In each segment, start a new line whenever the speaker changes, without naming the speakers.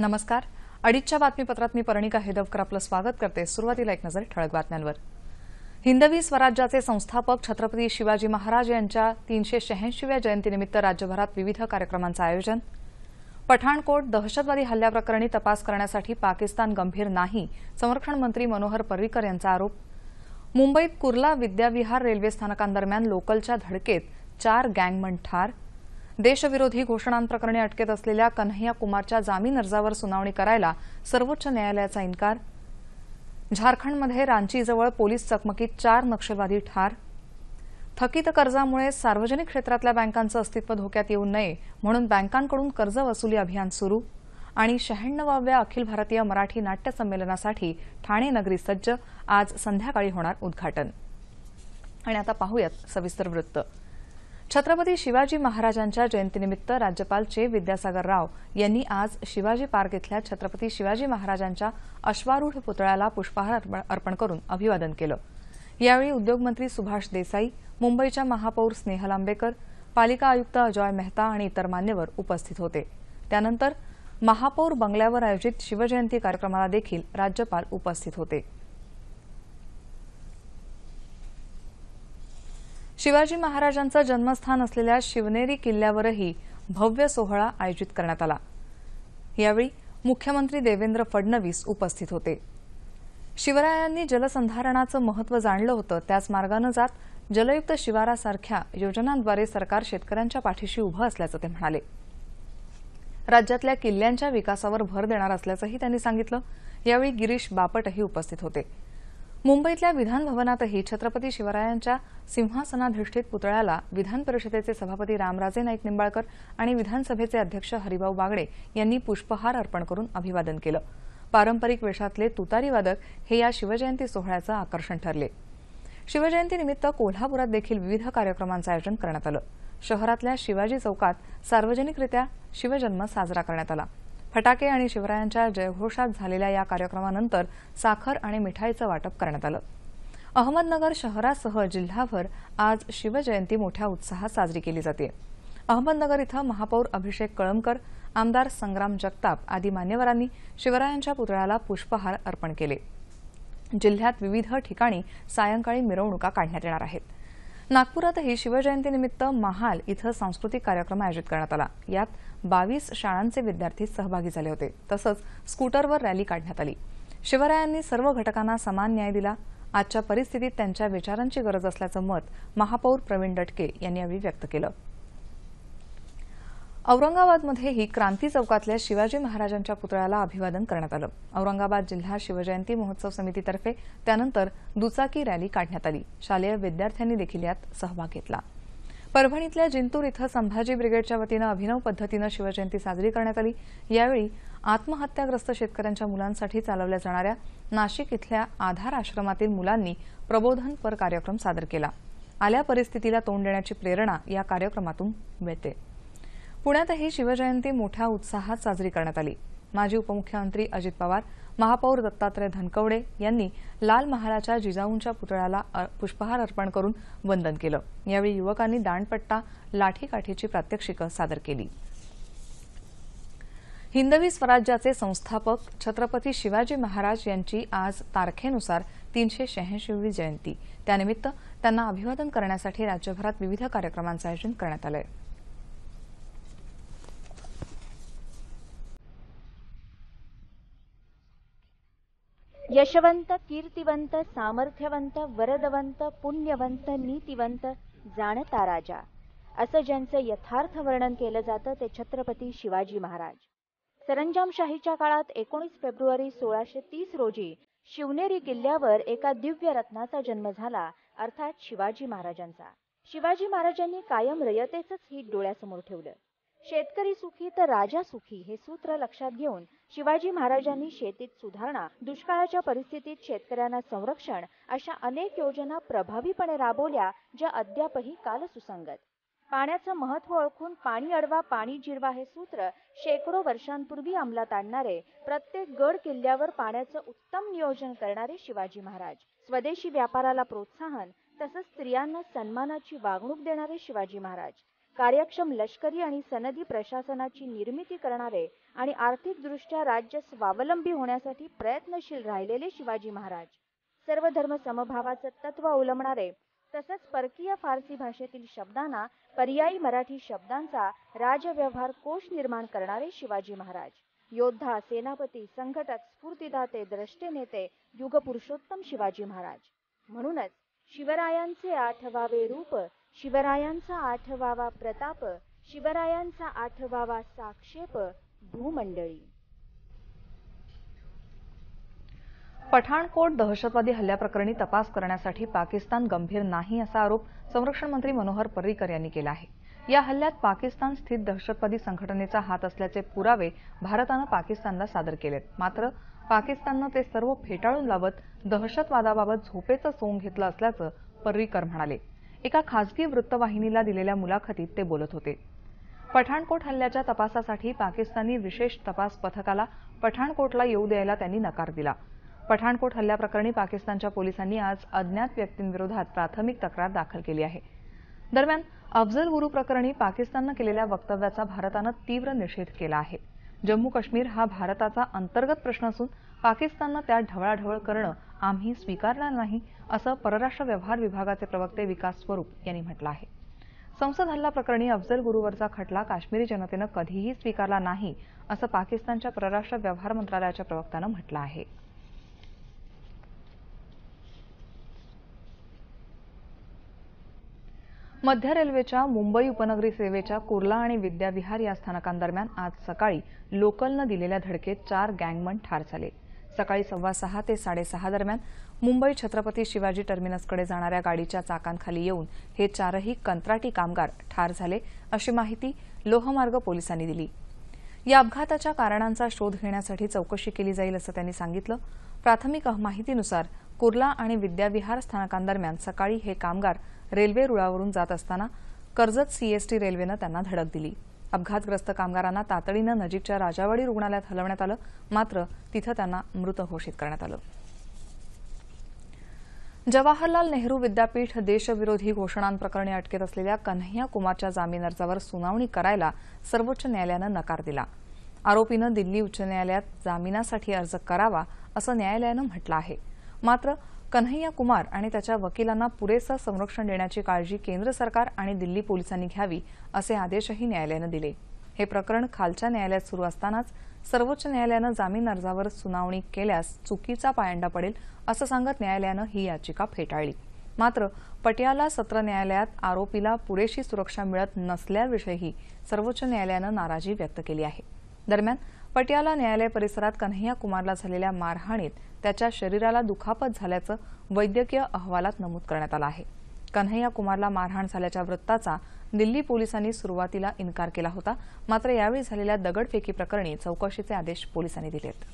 नमस्कार. अडीचच्या बातमीपत्रात मी परिणिका हेदवकर आपलं स्वागत करते. सुरुवातीला एक नजर ठळक बातम्यांवर. हिंदवी स्वराज्याचे संस्थापक छत्रपती शिवाजी महाराज यांच्या 386व्या जयंतीनिमित्त राज्यभरात विविध कार्यक्रमांचं आयोजन. पठाणकोट दहशतवादी हल्ल्याप्रकरणी तपास करण्यासाठी पाकिस्तान गंभीर नाही, संरक्षण मंत्री मनोहर पर्रिकर यांचा आरोप. मुंबईत कुर्ला विद्याविहार रेल्वे स्थानकांदरम्यान लोकलच्या धडकेत 4 गँगमन ठार. देशविरोधी घोषणांप्रकरणी अटकेत असलेल्या कन्हैया कुमारच्या जामीन अर्जावर सुनावणी करायला सर्वोच्च न्यायालयाचा इन्कार. झारखंडमध्ये रांचीजवळ पोलीस चकमकीत 4 नक्षलवादी ठार. थकीत कर्जामुळे सार्वजनिक क्षेत्रातल्या बँकांचं अस्तित्व धोक्यात येऊ नये म्हणून बँकांकडून कर्ज वसुली अभियान सुरू. आणि 96व्या अखिल भारतीय मराठी नाट्य संमेलनासाठी ठाणे नगरी सज्ज. आज संध्याकाळी होणार उद्घाटन. आणि आता पाहूयात सविस्तर वृत्त. छत्रपती शिवाजी महाराजांच्या जयंतीनिमित्त राज्यपाल चे विद्यासागर राव यांनी आज शिवाजी पार्क इथल्या छत्रपती शिवाजी महाराजांच्या अश्वारूढ पुतळ्याला पुष्पहार अर्पण करून अभिवादन केलं. यावेळी उद्योगमंत्री सुभाष देसाई, मुंबईच्या महापौर स्नेहल आंबेकर, पालिका आयुक्त अजॉय मेहता आणि इतर मान्यवर उपस्थित होते. त्यानंतर महापौर बंगल्यावर आयोजित शिवजयंती कार्यक्रमाला देखील राज्यपाल उपस्थित होते. शिवाजी महाराजांचं जन्मस्थान असलेल्या शिवनेरी किल्ल्यावरही भव्य सोहळा आयोजित करण्यात आला. यावेळी मुख्यमंत्री देवेंद्र फडणवीस उपस्थित होते. शिवरायांनी जलसंधारणाचं महत्त्व जाणलं होतं, त्याच मार्गानं जात जलयुक्त शिवारासारख्या योजनांद्वारे सरकार शेतकऱ्यांच्या पाठीशी उभं असल्याचं ते म्हणाले. राज्यातल्या किल्ल्यांच्या विकासावर भर देणार असल्याचंही त्यांनी सांगितलं. यावेळी गिरीश बापटही उपस्थित होते. मुंबईतल्या विधान भवनातही छत्रपती शिवरायांच्या सिंहासनाधिष्ठित पुतळ्याला विधान परिषदेचे सभापती रामराजे नाईक निंबाळकर आणि विधानसभेचे अध्यक्ष हरिभाऊ बागडे यांनी पुष्पहार अर्पण करून अभिवादन केलं. पारंपरिक वेशातले तुतारी वादक हे या शिवजयंती सोहळ्याचं आकर्षण ठरले. शिवजयंतीनिमित्त कोल्हापुरात देखील विविध कार्यक्रमांचं आयोजन करण्यात आलं. शहरातल्या शिवाजी चौकात सार्वजनिकरित्या शिवजन्म साजरा करण्यात आला. फटाके आणि शिवरायांच्या जयघोषात झालेल्या या कार्यक्रमानंतर साखर आणि मिठाईचं वाटप करण्यात आलं. अहमदनगर शहरासह जिल्हाभर आज शिवजयंती मोठ्या उत्साहात साजरी केली जाते. अहमदनगर इथं महापौर अभिषेक कळमकर, आमदार संग्राम जगताप आदी मान्यवरांनी शिवरायांच्या पुतळ्याला पुष्पहार अर्पण केले. जिल्ह्यात विविध ठिकाणी सायंकाळी मिरवणुका काढण्यात येणार आहेत. नागपुरातही शिवजयंतीनिमित्त महाल इथं सांस्कृतिक कार्यक्रम आयोजित करण्यात आला. यात 22 शाळांचे विद्यार्थी सहभागी झाले होते. तसंच स्कूटरवर रॅली काढण्यात आली. शिवरायांनी सर्व घटकांना समान न्याय दिला. आजच्या परिस्थितीत त्यांच्या विचारांची गरज असल्याचं मत महापौर प्रवीण दटके यांनी यावेळी व्यक्त केलं. औरंगाबादमध्येही क्रांती चौकातल्या शिवाजी महाराजांच्या पुतळ्याला अभिवादन करण्यात आलं. औरंगाबाद जिल्हा शिवजयंती महोत्सव समितीतर्फे त्यानंतर दुचाकी रॅली काढण्यात आली. शालेय विद्यार्थ्यांनी देखील यात सहभाग घेतला. परभणीतल्या जिंतूर इथं संभाजी ब्रिगेडच्या वतीनं अभिनव पद्धतीनं शिवजयंती साजरी करण्यात आली. यावेळी आत्महत्याग्रस्त शेतकऱ्यांच्या मुलांसाठी चालवल्या जाणाऱ्या नाशिक इथल्या आधार आश्रमातील मुलांनी प्रबोधनपर कार्यक्रम सादर केला. आल्या परिस्थितीला तोंड देण्याची प्रेरणा या कार्यक्रमातून मिळते. पुण्यातही शिवजयंती मोठ्या उत्साहात साजरी करण्यात आली. माजी उपमुख्यमंत्री अजित पवार, महापौर दत्तात्रय धनकवडे यांनी लाल महालाच्या जिजाऊंच्या पुतळ्याला पुष्पहार अर्पण करून वंदन केलं. यावेळी युवकांनी दांडपट्टा, लाठीकाठीची प्रात्यक्षिकं सादर केली. हिंदवी स्वराज्याचे संस्थापक छत्रपती शिवाजी महाराज यांची आज तारखेनुसार 386वी जयंती. त्यानिमित्त त्यांना अभिवादन करण्यासाठी राज्यभरात विविध कार्यक्रमांचं आयोजन करण्यात आलं आहे.
यशवंत, कीर्तिवंत, सामर्थ्यवंत, वरदवंत, पुण्यवंत, नीतिवंत, जाणता राजा असं ज्यांचं यथार्थ वर्णन केलं जातं ते छत्रपती शिवाजी महाराज. सरंजामशाहीच्या काळात 19 फेब्रुवारी 1630 रोजी शिवनेरी किल्ल्यावर एका दिव्य रत्नाचा जन्म झाला, अर्थात शिवाजी महाराजांचा. शिवाजी महाराजांनी कायम रयतेचंच हित डोळ्यासमोर ठेवलं. शेतकरी सुखी तर राजा सुखी हे सूत्र लक्षात घेऊन शिवाजी महाराजांनी शेतीत सुधारणा, दुष्काळाच्या परिस्थितीत शेतकऱ्यांना संरक्षण अशा अनेक योजना प्रभावीपणे राबवल्या, ज्या अद्यापही कालसुसंगत. पाण्याचं महत्त्व ओळखून पाणी अडवा, पाणी जिरवा हे सूत्र शेकडो वर्षांपूर्वी अंमलात आणणारे, प्रत्येक गड किल्ल्यावर पाण्याचं उत्तम नियोजन करणारे शिवाजी महाराज. स्वदेशी व्यापाराला प्रोत्साहन तसंच स्त्रियांना सन्मानाची वागणूक देणारे शिवाजी महाराज. कार्यक्षम लष्करी आणि सनदी प्रशासनाची निर्मिती करणारे आणि आर्थिकदृष्ट्या राज्य स्वावलंबी होण्यासाठी प्रयत्नशील राहिलेले शिवाजी महाराज, सर्व धर्म समभावाचं तत्व अवलंबणारे, तसंच परकीय फारसी भाषेतील शब्दांना पर्यायी मराठी शब्दांचा राजव्यवहार कोश निर्माण करणारे शिवाजी महाराज, योद्धा, सेनापती, संघटक, स्फूर्तिदाते, द्रष्टे नेते, युगपुरुषोत्तम शिवाजी महाराज. म्हणूनच शिवरायांचे 8वावे रूप, शिवरायांचा 8वावा प्रताप, शिवरायांचा 8वावा साक्षेप भूमंडळी.
पठाणकोट दहशतवादी हल्ल्याप्रकरणी तपास करण्यासाठी पाकिस्तान गंभीर नाही असा आरोप संरक्षण मंत्री मनोहर पर्रिकर यांनी केला आहे. या हल्ल्यात पाकिस्तान स्थित दहशतवादी संघटनेचा हात असल्याचे पुरावे भारतानं पाकिस्तानला सादर केलेत. मात्र पाकिस्ताननं ते सर्व फेटाळून लावत दहशतवादाबाबत झोपेचं सोंग घेतलं असल्याचं पर्रिकर म्हणाले. एका खासगी वृत्तवाहिनीला दिलेल्या मुलाखतीत ते बोलत होते. पठाणकोट हल्ल्याच्या तपासासाठी पाकिस्तानी विशेष तपास पथकाला पठाणकोटला येऊ द्यायला त्यांनी नकार दिला. पठाणकोट हल्ल्याप्रकरणी पाकिस्तानच्या पोलिसांनी आज अज्ञात व्यक्तींविरोधात प्राथमिक तक्रार दाखल केली आहे. दरम्यान अफजल गुरू प्रकरणी पाकिस्ताननं केलेल्या वक्तव्याचा भारतानं तीव्र निषेध केला आहे. जम्मू काश्मीर हा भारताचा अंतर्गत प्रश्न असून पाकिस्ताननं त्यात ढवळाढवळ करणं आम्ही स्वीकारणार नाही, असं परराष्ट्र व्यवहार विभागाचे प्रवक्ते विकास स्वरूप यांनी म्हटलं आहे. संसद हल्ला प्रकरणी अफजल गुरूवरचा खटला काश्मीरी जनतेनं कधीही स्वीकारला नाही, असं पाकिस्तानच्या परराष्ट्र व्यवहार मंत्रालयाच्या प्रवक्त्यानं म्हटलं आहे. मध्य रेल्वेच्या मुंबई उपनगरी सेवेच्या कुर्ला आणि विद्याविहार या स्थानकांदरम्यान आज सकाळी लोकलनं दिलेल्या धडकेत 4 गँगमन ठार झाले. सकाळी 6:15 ते 6:30 दरम्यान मुंबई छत्रपती शिवाजी टर्मिनसकडे जाणाऱ्या गाडीच्या चाकांखाली येऊन हे 4ही कंत्राटी कामगार ठार झाले, अशी माहिती लोहमार्ग पोलिसांनी दिली. या अपघाताच्या कारणांचा शोध घेण्यासाठी चौकशी केली जाईल, असं त्यांनी सांगितलं. प्राथमिक माहितीनुसार कुर्ला आणि विद्याविहार स्थानकांदरम्यान सकाळी हे कामगार रेल्वे रुळावरून जात असताना कर्जत सीएसटी रेल्वेनं त्यांना धडक दिली. अपघातग्रस्त कामगारांना तातडीनं नजीकच्या राजावाडी रुग्णालयात हलवण्यात आलं, मात्र तिथं त्यांना मृत घोषित करण्यात आलं. जवाहरलाल नेहरू विद्यापीठ देशविरोधी घोषणांप्रकरणी अटकेत असलेल्या कन्हैया कुमारच्या जामीन अर्जावर सुनावणी करायला सर्वोच्च न्यायालयानं नकार दिला. आरोपीनं दिल्ली उच्च न्यायालयात जामिनासाठी अर्ज करावा, असं न्यायालयानं म्हटलं आहे. मात्र कन्हैया कुमार आणि त्याच्या वकिलांना पुरेसं संरक्षण देण्याची काळजी केंद्र सरकार आणि दिल्ली पोलिसांनी घ्यावी, असे आदेशही न्यायालयानं दिले. हे प्रकरण खालच्या न्यायालयात सुरू असतानाच सर्वोच्च न्यायालयानं जामीन अर्जावर सुनावणी केल्यास चुकीचा पायंडा पडेल, असं सांगत न्यायालयानं ही याचिका फेटाळली. मात्र पटियाला सत्र न्यायालयात आरोपीला पुरेशी सुरक्षा मिळत नसल्याविषयीही सर्वोच्च न्यायालयानं नाराजी व्यक्त केली आहे. दरम्यान पटियाला न्यायालय परिसरात कन्हैया कुमारला झालेल्या मारहाणीत त्याच्या शरीराला दुखापत झाल्याचं वैद्यकीय अहवालात नमूद करण्यात आलं आहे. कन्हैया कुमारला मारहाण झाल्याच्या वृत्ताचा दिल्ली पोलिसांनी सुरुवातीला इन्कार केला होता. मात्र यावेळी झालेल्या दगडफेकी प्रकरणी चौकशीचे आदेश पोलिसांनी दिलेत.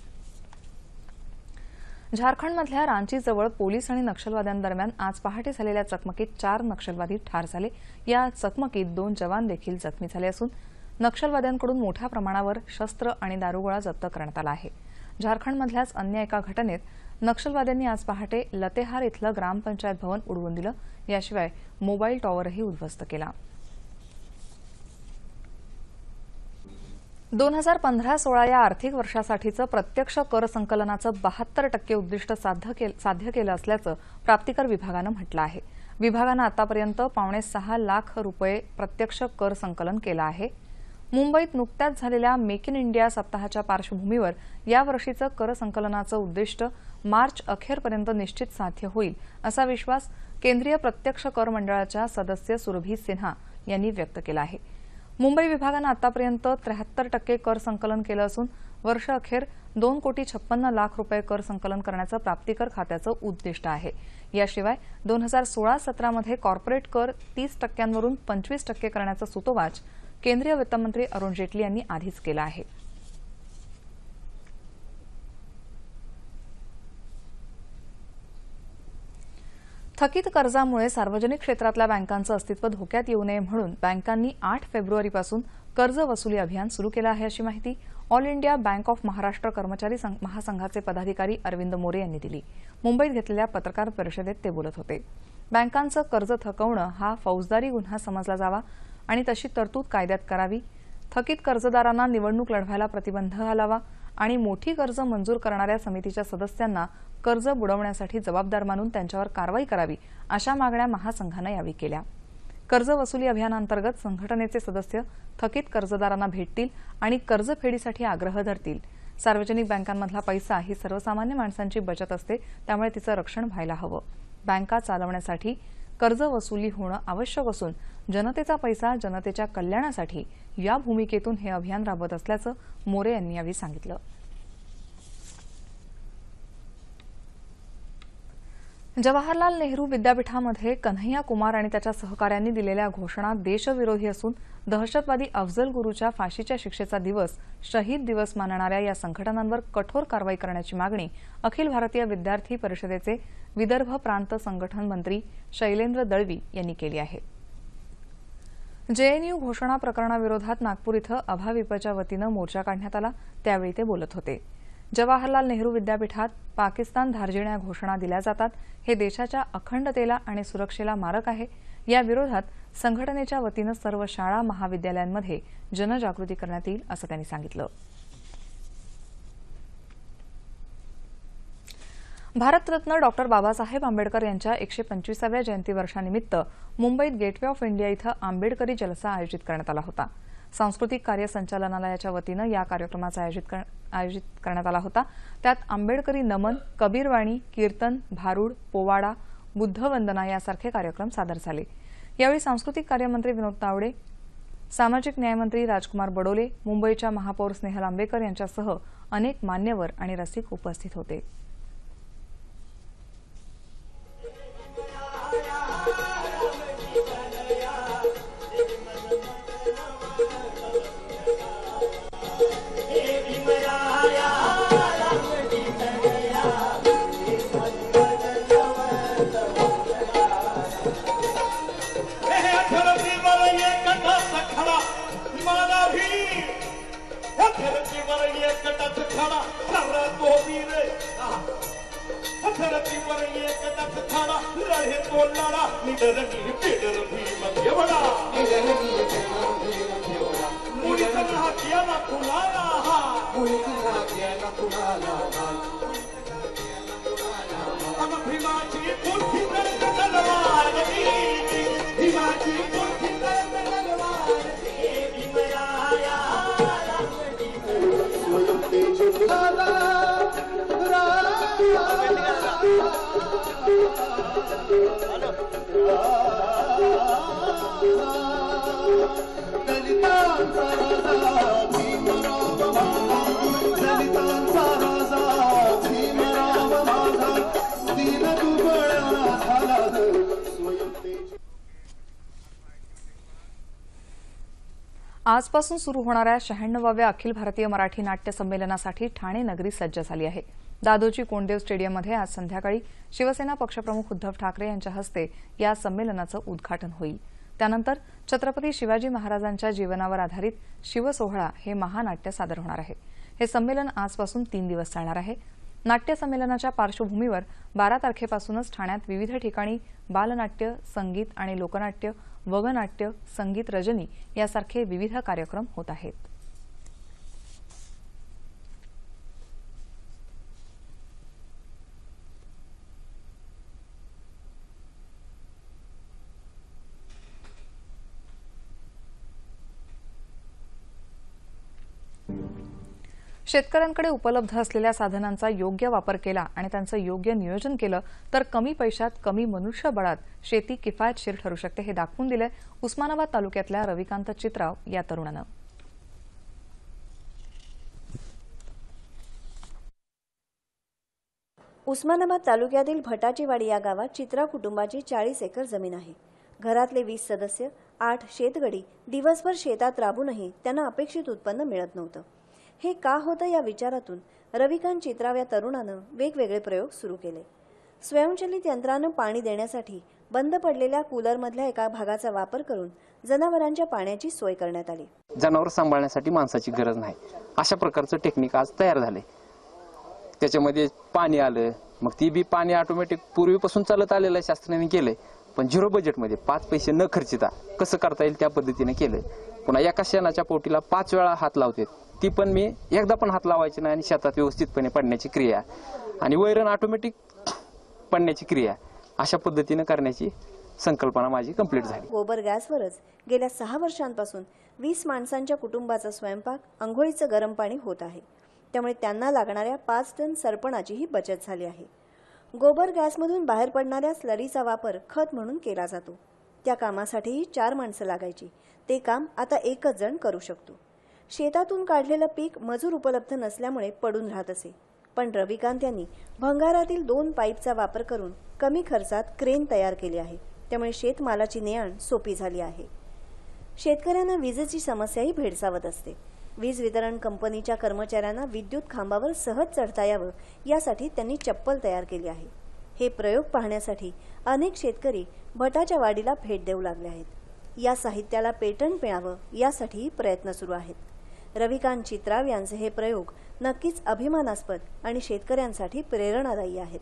झारखंडमधल्या रांचीजवळ पोलीस आणि नक्षलवाद्यांदरम्यान आज पहाटे झालेल्या चकमकीत 4 नक्षलवादी ठार झाले. या चकमकीत 2 जवान देखील जखमी झाले असून नक्षलवाद्यांकडून मोठ्या प्रमाणावर शस्त्र आणि दारुगोळा जप्त करण्यात आला आहे. झारखंडमधल्याच अन्य एका घटनेत नक्षलवाद्यांनी आज पहाटे लतेहार इथलं ग्रामपंचायत भवन उडवून दिलं. याशिवाय मोबाईल टॉवरही उद्ध्वस्त केला. 2015-16 या आर्थिक वर्षासाठीचं प्रत्यक्ष कर संकलनाचं 72% उद्दिष्ट साध्य केलं असल्याचं प्राप्तिकर विभागानं म्हटलं आहे. विभागानं आतापर्यंत ₹5.6 लाख प्रत्यक्ष कर संकलन केलं आहे. मुंबईत नुकत्याच झालेल्या मेक इन इंडिया सप्ताहाच्या पार्श्वभूमीवर यावर्षीचं कर संकलनाचं उद्दिष्ट मार्च अखेरपर्यंत निश्चित साध्य होईल, असा विश्वास केंद्रीय प्रत्यक्ष कर मंडळाच्या सदस्य सुरभी सिन्हा यांनी व्यक्त केला आहे. मुंबई विभागानं आतापर्यंत 73% कर संकलन केलं असून वर्ष अखेर ₹2,56,00,000 कर संकलन करण्याचं प्राप्तिकर खात्याचं उद्दिष्ट आहे. याशिवाय 2016-17मध्ये कॉर्पोरेट कर 30% वरून 25% करण्याचं सूतोवाच केंद्रीय वित्तमंत्री अरुण जेटली यांनी आधीच केला आहे. थकीत कर्जामुळे सार्वजनिक क्षेत्रातल्या बँकांचं अस्तित्व धोक्यात येऊ नये म्हणून बँकांनी 8 फेब्रुवारीपासून कर्ज वसुली अभियान सुरू केलं आहे, अशी माहिती all India bank of Maharashtra कर्मचारी महासंघाचे पदाधिकारी अरविंद मोरे यांनी दिली. मुंबईत घेतलेल्या पत्रकार परिषदेत ते बोलत होते. बँकांचं कर्ज थकवणं हा फौजदारी गुन्हा समजला जावा, आणि तशी तरतूद कायद्यात करावी, थकीत कर्जदारांना निवडणूक लढवायला प्रतिबंध घालावा आणि मोठी कर्ज मंजूर करणाऱ्या समितीच्या सदस्यांना कर्ज बुडवण्यासाठी जबाबदार मानून त्यांच्यावर कारवाई करावी, अशा मागण्या महासंघानं यावेळी केल्या. कर्ज वसुली अभियानांतर्गत संघटनेचे सदस्य थकीत कर्जदारांना भेटतील आणि कर्जफेडीसाठी आग्रह धरतील. सार्वजनिक बँकांमधला पैसा ही सर्वसामान्य माणसांची बचत असते, त्यामुळे तिचं रक्षण व्हायला हवं. बँका चालवण्यासाठी कर्ज वसुली होणं आवश्यक असून जनतेचा पैसा जनतेच्या कल्याणासाठी या भूमिकेतून हे अभियान राबवत असल्याचं मोरे यांनी यावेळी सांगितलं. जवाहरलाल नेहरू विद्यापीठामध्ये कन्हैया कुमार आणि त्याच्या सहकाऱ्यांनी दिलेल्या घोषणा देशविरोधी असून दहशतवादी अफजल गुरुच्या फाशीच्या शिक्षेचा दिवस शहीद दिवस मानणाऱ्या या संघटनांवर कठोर कारवाई करण्याची मागणी अखिल भारतीय विद्यार्थी परिषदेचे विदर्भ प्रांत संघटन मंत्री शैलेंद्र दळवी यांनी केली आहे. जेएनयू घोषणा प्रकरणाविरोधात नागपूर इथं अभाविपच्या वतीनं मोर्चा काढण्यात आला, त्यावेळी ते बोलत होते. जवाहरलाल नेहरू विद्यापीठात पाकिस्तान धार्जिण्या घोषणा दिल्या जातात, हे देशाच्या अखंडतेला आणि सुरक्षेला मारक आहे. या विरोधात संघटनेच्या वतीनं सर्व शाळा महाविद्यालयांमध्ये जनजागृती करण्यात येईल, असं त्यांनी सांगितलं. भारतरत्न डॉ. बाबासाहेब आंबेडकर यांच्या 125व्या जयंती वर्षानिमित्त मुंबईत गेटवे ऑफ इंडिया इथं आंबेडकरी जलसा आयोजित करण्यात आला होता. सांस्कृतिक कार्य संचालनालयाच्या वतीनं या कार्यक्रमाचं आयोजित करण्यात आला होता. त्यात आंबेडकरी नमन, कबीरवाणी, कीर्तन, भारूड, पोवाडा, बुद्धवंदना यासारखे कार्यक्रम सादर झाले. यावेळी सांस्कृतिक कार्यमंत्री विनोद तावडे, सामाजिक न्यायमंत्री राजकुमार बडोले, मुंबईच्या महापौर स्नेहल आंबेकर यांच्यासह अनेक मान्यवर आणि रसिक उपस्थित होते. आजपासून सुरू होणाऱ्या 96व्या अखिल भारतीय मराठी नाट्य संमेलनासाठी ठाणे नगरी सज्ज झाली आहे. दादोजी कोंडदेव स्टेडियममध्ये आज संध्याकाळी शिवसेना पक्षप्रमुख उद्धव ठाकरे यांच्या हस्ते या संमेलनाचं उद्घाटन होईल. त्यानंतर छत्रपती शिवाजी महाराजांच्या जीवनावर आधारित शिवसोहळा हे महानाट्य सादर होणार आहे. हे संमेलन आजपासून 3 दिवस चालणार आहे. नाट्य संमेलनाच्या पार्श्वभूमीवर 12 तारखेपासूनच ठाण्यात विविध ठिकाणी बालनाट्य, संगीत आणि लोकनाट्य, वगनाट्य, संगीत रजनी यासारखे विविध कार्यक्रम होत आहेत. शेतकऱ्यांकडे उपलब्ध असलेल्या साधनांचा योग्य वापर केला आणि त्यांचं योग्य नियोजन केलं तर कमी पैशात कमी मनुष्यबळात शेती किफायतशीर ठरू शकते, हे दाखवून दिलंय उस्मानाबाद तालुक्यातल्या रविकांत चित्राव या तरुणानं.
उस्मानाबाद तालुक्यातील भटाचीवाडी या गावात चित्रा कुटुंबाची 40 एकर जमीन आहे. घरातले 20 सदस्य, 8 शेतगडी दिवसभर शेतात राबूनही त्यांना अपेक्षित उत्पन्न मिळत नव्हतं. हे का होतं या विचारातून रविकांत चित्राव या तरुणानं वेगवेगळे प्रयोग सुरू केले. स्वयंचलित यंत्रानं पाणी देण्यासाठी बंद पडलेल्या कूलरमधल्या एका भागाचा वापर करून जनावरांच्या पाण्याची सोय करण्यात आली.
जनावर सांभाळण्यासाठी माणसाची गरज नाही, अशा प्रकारचं टेक्निक आज तयार झाले. त्याच्यामध्ये पाणी आलं, मग ती बी पाणी ऑटोमॅटिक पूर्वीपासून चालत आलेलं शास्त्रज्ञांनी केलंय, पण 0 बजेटमध्ये 5 पैसे न खर्चिता कसं करता येईल त्या पद्धतीने केलं. पुन्हा एका शेणाच्या पोटीला 5 वेळा हात लावते, ती पण मी एकदा पण हात लावायची नाही आणि शेतात व्यवस्थितपणे पडण्याची क्रिया आणि वैरण ऑटोमॅटिक पडण्याची क्रिया अशा पद्धतीने करण्याची संकल्पना माझी कंप्लीट झाली.
गोबर गॅसवरच गेल्या 6 वर्षांपासून 20 माणसांच्या कुटुंबाचा स्वयंपाक, अंघोळीचं गरम पाणी होत आहे. त्यामुळे त्यांना लागणाऱ्या 5 टन सरपणाचीही बचत झाली आहे. गोबर गॅसमधून बाहेर पडणाऱ्या स्लरीचा वापर खत म्हणून केला जातो. त्या कामासाठीही 4 माणसं लागायची, ते काम आता एकच जण करू शकतो. शेतातून काढलेलं पीक मजूर उपलब्ध नसल्यामुळे पडून राहत असे, पण रविकांत यांनी भंगारातील 2 पाईपचा वापर करून कमी खर्चात क्रेन तयार केली आहे. त्यामुळे शेतमालाची ने-आण सोपी झाली आहे. शेतकऱ्यांना विजेची समस्याही भेडसावत असते. वीज वितरण कंपनीच्या कर्मचाऱ्यांना विद्युत खांबावर सहज चढता यावं यासाठी त्यांनी चप्पल तयार केली आहे. हे प्रयोग पाहण्यासाठी अनेक शेतकरी भटाच्या वाडीला भेट देऊ लागले आहेत. या साहित्याला पेटंट मिळावं यासाठीही प्रयत्न सुरू आहेत. रविकांत चित्राव यांचे हे प्रयोग नक्कीच अभिमानास्पद आणि शेतकऱ्यांसाठी प्रेरणादायी आहेत.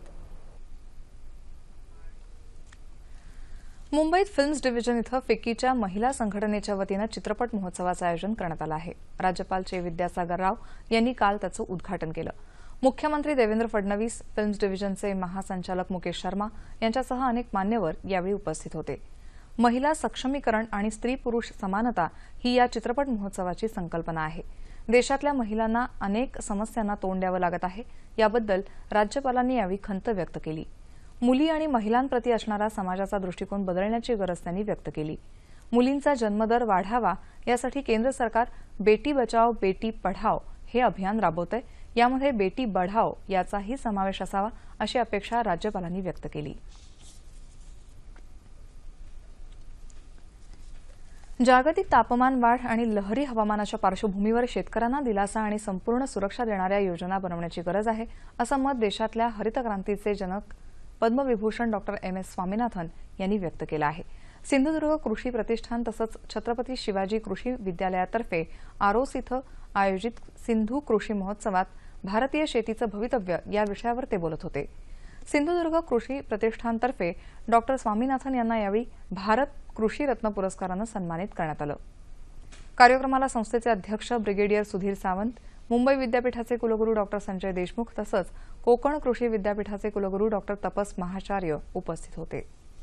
मुंबईत फिल्म्स डिव्हिजन इथं फिक्कीच्या महिला संघटनेच्या वतीनं चित्रपट महोत्सवाचं आयोजन करण्यात आलं आहे. राज्यपाल चे विद्यासागर राव यांनी काल त्याचं उद्घाटन केलं. मुख्यमंत्री देवेंद्र फडणवीस, फिल्म्स डिव्हिजनचे महासंचालक मुकेश शर्मा यांच्यासह अनेक मान्यवर यावेळी उपस्थित होते. महिला सक्षमीकरण आणि स्त्री पुरुष समानता ही या चित्रपट महोत्सवाची संकल्पना आहे. देशातल्या महिलांना अनेक समस्यांना तोंड द्यावं लागत आहे, याबद्दल राज्यपालांनी यावेळी खंत व्यक्त केली. मुली आणि महिलांप्रती असणारा समाजाचा दृष्टिकोन बदलण्याची गरज त्यांनी व्यक्त केली. मुलींचा जन्मदर वाढावा यासाठी केंद्र सरकार बेटी बचाओ बेटी पढाओ हे अभियान राबवतंय. यामध्ये बेटी बढाओ याचाही समावेश असावा अशी अपेक्षा राज्यपालांनी व्यक्त केली. जागतिक तापमान वाढ आणि लहरी हवामानाच्या पार्श्वभूमीवर शेतकऱ्यांना दिलासा आणि संपूर्ण सुरक्षा देणाऱ्या योजना बनवण्याची गरज आहे, असं मत देशातल्या हरित क्रांतीचे जनक पद्मविभूषण डॉ. एम.एस. स्वामीनाथन यांनी व्यक्त केलं आहे. सिंधुदुर्ग कृषी प्रतिष्ठान तसंच छत्रपती शिवाजी कृषी विद्यालयातर्फे आरोस इथं आयोजित सिंधू कृषी महोत्सवात भारतीय शेतीचं भवितव्य या विषयावर ते बोलत होते. सिंधुदुर्ग कृषी प्रतिष्ठानतर्फे डॉ. स्वामीनाथन यांना यावेळी भारत कृषी रत्न पुरस्कारानं सन्मानित करण्यात आलं. कार्यक्रमाला संस्थेचे अध्यक्ष ब्रिगेडियर सुधीर सावंत, मुंबई विद्यापीठाचे कुलगुरू डॉ. संजय देशमुख तसंच कोकण कृषी विद्यापीठाचे कुलगुरू डॉ. तपस महाचार्य उपस्थित होते.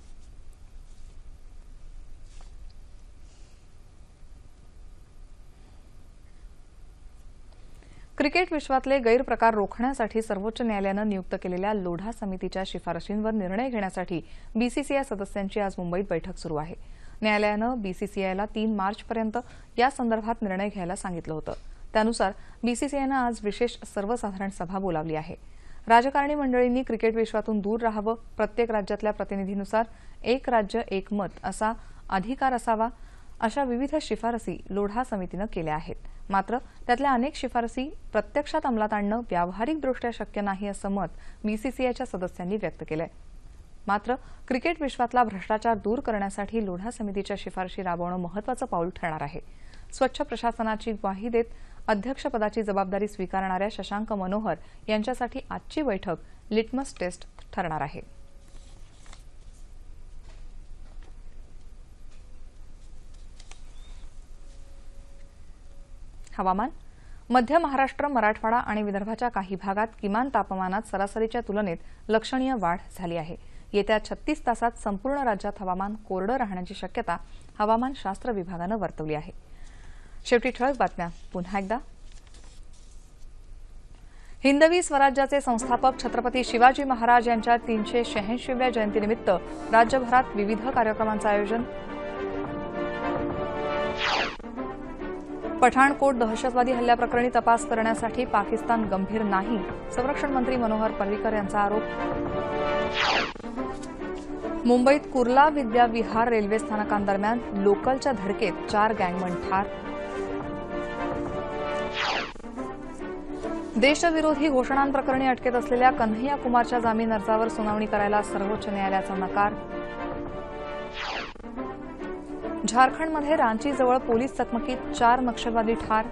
क्रिकेट विश्वातले गैरप्रकार रोखण्यासाठी सर्वोच्च न्यायालयानं नियुक्त केलेल्या लोढा समितीच्या शिफारशींवर निर्णय घेण्यासाठी बीसीसीआय सदस्यांची आज मुंबईत बैठक सुरू आहे. न्यायालयानं बीसीसीआयला 3 मार्चपर्यंत या संदर्भात निर्णय घ्यायला सांगितलं होतं. त्यानुसार बीसीसीआयनं आज विशेष सर्वसाधारण सभा बोलावली आहे. राजकारणी मंडळींनी क्रिकेट विश्वातून दूर राहावं, प्रत्येक राज्यातल्या प्रतिनिधीनुसार एक राज्य एक मत असा अधिकार असावा, अशा विविध शिफारसी लोढा समितीनं केल्या आहेत. मात्र त्यातल्या अनेक शिफारसी प्रत्यक्षात अंमलात आणणं व्यावहारिकदृष्ट्या शक्य नाही असं मत बीसीसीआयच्या सदस्यांनी व्यक्त केलंय. मात्र क्रिकेट विश्वातला भ्रष्टाचार दूर करण्यासाठी लोढा समितीच्या शिफारशी राबवणं महत्त्वाचं पाऊल ठरणार आहे. स्वच्छ प्रशासनाची ग्वाही देत अध्यक्षपदाची जबाबदारी स्वीकारणाऱ्या शशांक मनोहर यांच्यासाठी आजची बैठक लिटमस टेस्ट ठरणार आहे. हवामान. मध्य महाराष्ट्र, मराठवाडा आणि विदर्भाच्या काही भागात किमान तापमानात सरासरीच्या तुलनेत लक्षणीय वाढ झाली आहे. येत्या 36 तासात संपूर्ण राज्यात हवामान कोरडं राहण्याची शक्यता हवामानशास्त्र विभागानं वर्तवली आहे. शेवटी ठळक बातम्या पुन्हा एकदा. हिंदवी स्वराज्याचे संस्थापक छत्रपती शिवाजी महाराज यांच्या 386व्या जयंतीनिमित्त राज्यभरात विविध कार्यक्रमांचं आयोजन. पठाणकोट दहशतवादी हल्ल्याप्रकरणी तपास करण्यासाठी पाकिस्तान गंभीर नाही, संरक्षण मंत्री मनोहर पर्रिकर यांचा आरोप. मुंबईत कुर्ला विद्या विहार रेल्वे स्थानकांदरम्यान लोकलच्या धडकेत 4 गँगमन ठार. देशविरोधी घोषणांप्रकरणी अटकेत असलेल्या कन्हैया कुमारच्या जामीन अर्जावर सुनावणी करायला सर्वोच्च न्यायालयाचा नकार. झारखंडमध्ये रांचीजवळ पोलीस चकमकीत 4 नक्षलवादी ठार.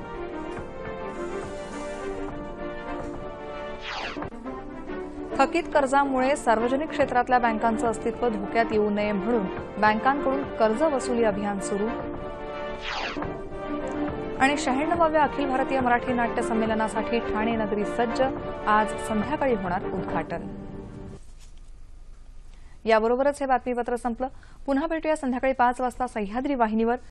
थकीत कर्जामुळे सार्वजनिक क्षेत्रातल्या बँकांचं अस्तित्व धोक्यात येऊ नये म्हणून बँकांकडून कर्ज वसुली अभियान सुरू. आणि 96व्या अखिल भारतीय मराठी नाट्य संमेलनासाठी ठाणे नगरी सज्ज. आज संध्याकाळी होणार उद्घाटन. याबरोबरच हे बातमीपत्र संपलं. पुन्हा भेटूया संध्याकाळी 5 वाजता सह्याद्री वाहिनीवर.